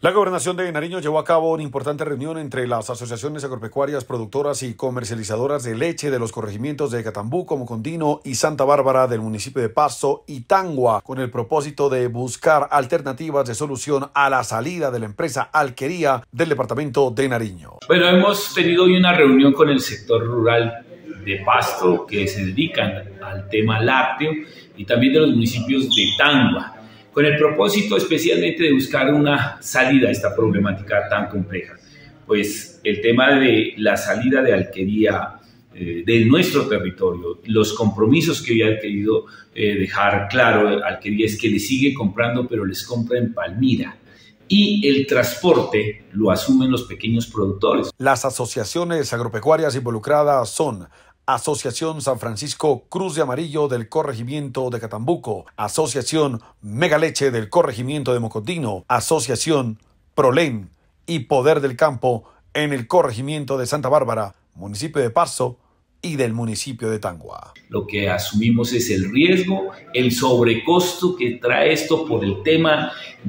La Gobernación de Nariño llevó a cabo una importante reunión entre las asociaciones agropecuarias productoras y comercializadoras de leche de los corregimientos de Catambuco, Mocondino y Santa Bárbara del municipio de Pasto y Tangua, con el propósito de buscar alternativas de solución a la salida de la empresa Alquería del departamento de Nariño. Bueno, hemos tenido hoy una reunión con el sector rural de Pasto que se dedican al tema lácteo y también de los municipios de Tangua, con el propósito especialmente de buscar una salida a esta problemática tan compleja. Pues el tema de la salida de Alquería de nuestro territorio, los compromisos que había querido dejar claro Alquería es que le sigue comprando, pero les compra en Palmira. Y el transporte lo asumen los pequeños productores. Las asociaciones agropecuarias involucradas son Asociación San Francisco Cruz de Amarillo del corregimiento de Catambuco, Asociación Megaleche del corregimiento de Mocondino, Asociación Prolen y Poder del Campo en el corregimiento de Santa Bárbara, municipio de Pasto y del municipio de Tangua. Lo que asumimos es el riesgo, el sobrecosto que trae esto por el tema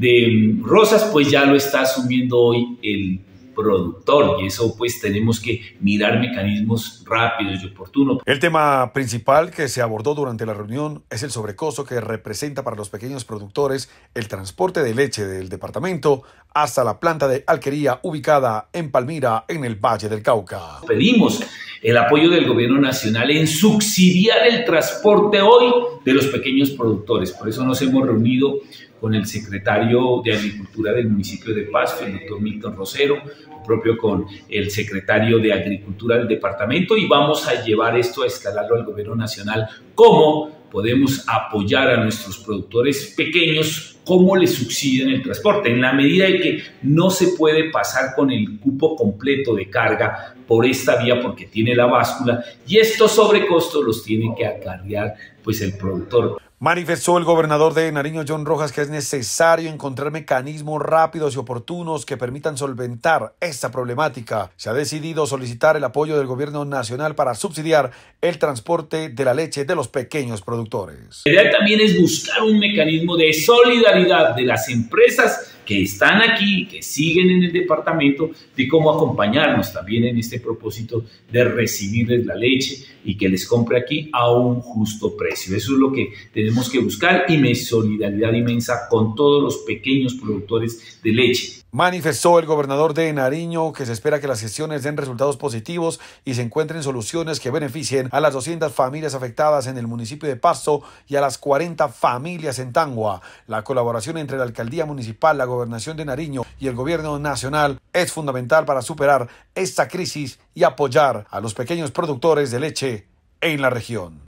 de rosas, pues ya lo está asumiendo hoy el productor, y eso pues tenemos que mirar mecanismos rápidos y oportunos. El tema principal que se abordó durante la reunión es el sobrecosto que representa para los pequeños productores el transporte de leche del departamento hasta la planta de Alquería ubicada en Palmira, en el Valle del Cauca. Pedimos el apoyo del gobierno nacional en subsidiar el transporte hoy de los pequeños productores. Por eso nos hemos reunido con el secretario de Agricultura del municipio de Pasto, el doctor Milton Rosero, propio con el secretario de Agricultura del departamento, y vamos a llevar esto a escalarlo al gobierno nacional. ¿Cómo podemos apoyar a nuestros productores pequeños? ¿Cómo les subsidian el transporte? En la medida de que no se puede pasar con el cupo completo de carga por esta vía porque tiene la báscula, y estos sobrecostos los tiene que acarrear pues el productor. Manifestó el gobernador de Nariño, John Rojas, que es necesario encontrar mecanismos rápidos y oportunos que permitan solventar esta problemática. Se ha decidido solicitar el apoyo del gobierno nacional para subsidiar el transporte de la leche de los pequeños productores. La idea también es buscar un mecanismo de solidaridad de las empresas que están aquí, que siguen en el departamento, de cómo acompañarnos también en este propósito de recibirles la leche y que les compre aquí a un justo precio. Eso es lo que tenemos que buscar, y mi solidaridad inmensa con todos los pequeños productores de leche. Manifestó el gobernador de Nariño que se espera que las gestiones den resultados positivos y se encuentren soluciones que beneficien a las 200 familias afectadas en el municipio de Pasto y a las 40 familias en Tangua. La colaboración entre la alcaldía municipal, la gobernación de Nariño y el gobierno nacional es fundamental para superar esta crisis y apoyar a los pequeños productores de leche en la región.